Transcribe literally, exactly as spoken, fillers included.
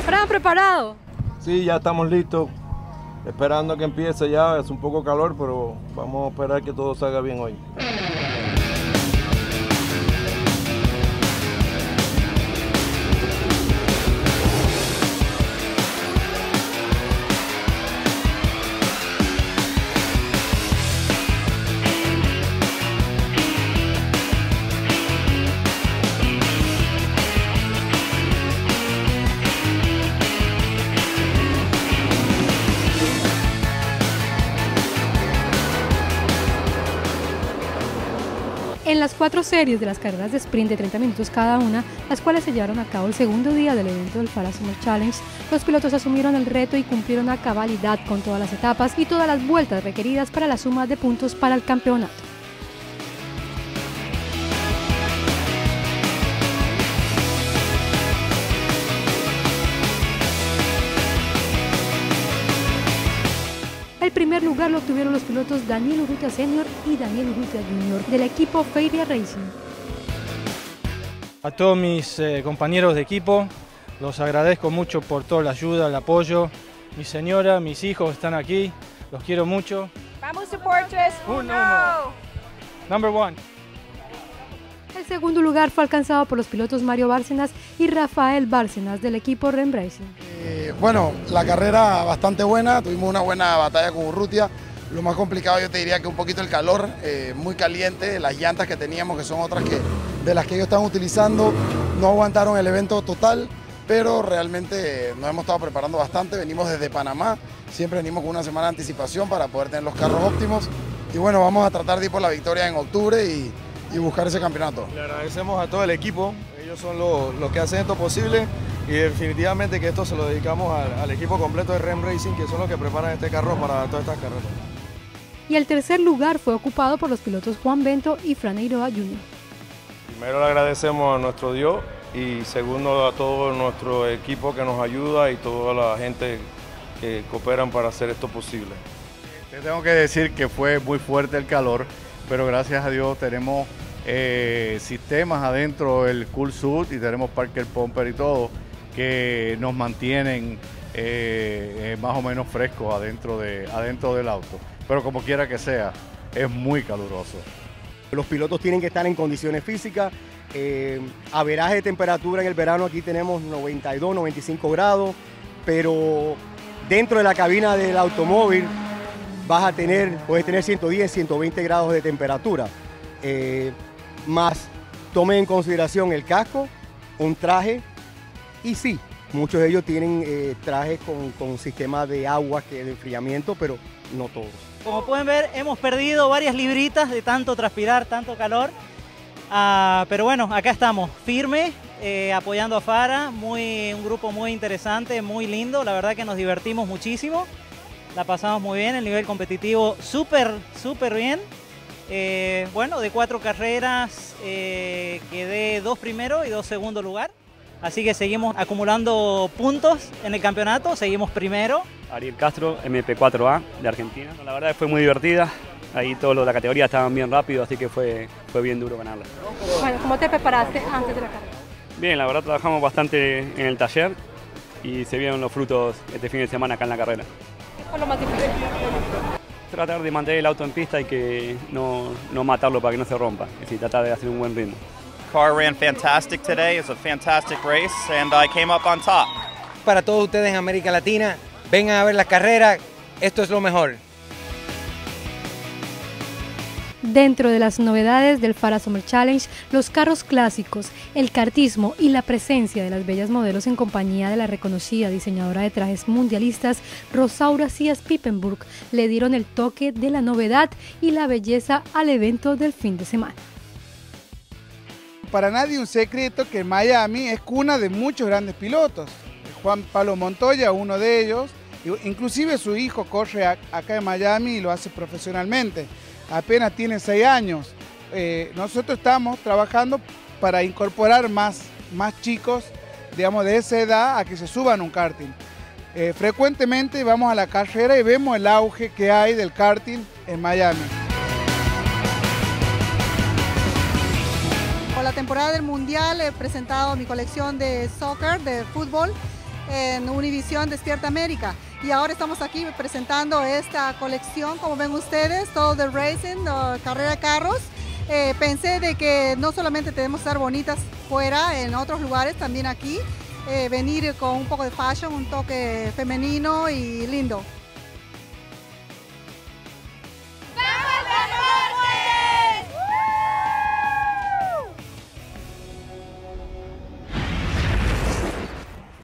Fran, ¿preparado? Sí, ya estamos listos, esperando que empiece ya, es un poco calor, pero vamos a esperar que todo salga bien hoy. En las cuatro series de las carreras de sprint de treinta minutos cada una, las cuales se llevaron a cabo el segundo día del evento del Fara Summer Challenge, los pilotos asumieron el reto y cumplieron a cabalidad con todas las etapas y todas las vueltas requeridas para la suma de puntos para el campeonato. El primer lugar lo obtuvieron los pilotos Daniel Urrutia Senior y Daniel Urrutia Junior del equipo Feiria Racing. A todos mis eh, compañeros de equipo, los agradezco mucho por toda la ayuda, el apoyo. Mi señora, mis hijos están aquí, los quiero mucho. Vamos supporters, uno. Number one. El segundo lugar fue alcanzado por los pilotos Mario Bárcenas y Rafael Bárcenas del equipo Rem Racing. Eh, bueno, la carrera bastante buena, tuvimos una buena batalla con Urrutia. Lo más complicado yo te diría que un poquito el calor, eh, muy caliente, las llantas que teníamos, que son otras que, de las que ellos estaban utilizando, no aguantaron el evento total, pero realmente nos hemos estado preparando bastante, venimos desde Panamá, siempre venimos con una semana de anticipación para poder tener los carros óptimos y bueno, vamos a tratar de ir por la victoria en octubre y, y buscar ese campeonato. Le agradecemos a todo el equipo, ellos son los, los que hacen esto posible y definitivamente que esto se lo dedicamos al, al equipo completo de Rem Racing, que son los que preparan este carro para todas estas carreras. Y el tercer lugar fue ocupado por los pilotos Juan Bento y Fran Eiroa junior Primero le agradecemos a nuestro Dios y segundo a todo nuestro equipo que nos ayuda y toda la gente que cooperan para hacer esto posible. Te tengo que decir que fue muy fuerte el calor, pero gracias a Dios tenemos eh, sistemas adentro del Cool Suit y tenemos Parker Pumper y todo que nos mantienen eh, eh, más o menos frescos adentro, de, adentro del auto. Pero como quiera que sea, es muy caluroso. Los pilotos tienen que estar en condiciones físicas, eh, averaje de temperatura en el verano aquí tenemos noventa y dos, noventa y cinco grados, pero dentro de la cabina del automóvil vas a tener, puedes tener ciento diez, ciento veinte grados de temperatura, eh, más tome en consideración el casco, un traje y sí, muchos de ellos tienen eh, trajes con, con sistema de agua, que de enfriamiento, pero no todos. Como pueden ver, hemos perdido varias libritas de tanto transpirar, tanto calor, uh, pero bueno, acá estamos, firmes, eh, apoyando a Fara, muy, un grupo muy interesante, muy lindo, la verdad que nos divertimos muchísimo, la pasamos muy bien, el nivel competitivo súper, súper bien. Eh, bueno, de cuatro carreras eh, quedé dos primeros y dos segundo lugar. Así que seguimos acumulando puntos en el campeonato, seguimos primero. Ariel Castro, M P cuatro A de Argentina. La verdad que fue muy divertida, ahí todos los de la categoría estaban bien rápidos, así que fue, fue bien duro ganarla. Bueno, ¿cómo te preparaste antes de la carrera? Bien, la verdad trabajamos bastante en el taller y se vieron los frutos este fin de semana acá en la carrera. ¿Qué fue lo más difícil? Tratar de mantener el auto en pista y que no, no matarlo para que no se rompa, es decir, tratar de hacer un buen ritmo. Car ran fantastic today. It's a fantastic race and I came up on top. Para todos ustedes en América Latina, vengan a ver la carrera, esto es lo mejor. Dentro de las novedades del Fara Summer Challenge, los carros clásicos, el kartismo y la presencia de las bellas modelos en compañía de la reconocida diseñadora de trajes mundialistas Rosaura Cías Pippenburg le dieron el toque de la novedad y la belleza al evento del fin de semana. Para nadie un secreto que Miami es cuna de muchos grandes pilotos. Juan Pablo Montoya, uno de ellos, inclusive su hijo corre acá en Miami y lo hace profesionalmente. Apenas tiene seis años. Eh, nosotros estamos trabajando para incorporar más, más chicos, digamos, de esa edad a que se suban a un karting. Eh, frecuentemente vamos a la carrera y vemos el auge que hay del karting en Miami. Con la temporada del Mundial he presentado mi colección de soccer, de fútbol, en Univisión Despierta América. Y ahora estamos aquí presentando esta colección, como ven ustedes, todo de racing, uh, carrera de carros. Eh, pensé de que no solamente tenemos que estar bonitas fuera, en otros lugares, también aquí, eh, venir con un poco de fashion, un toque femenino y lindo.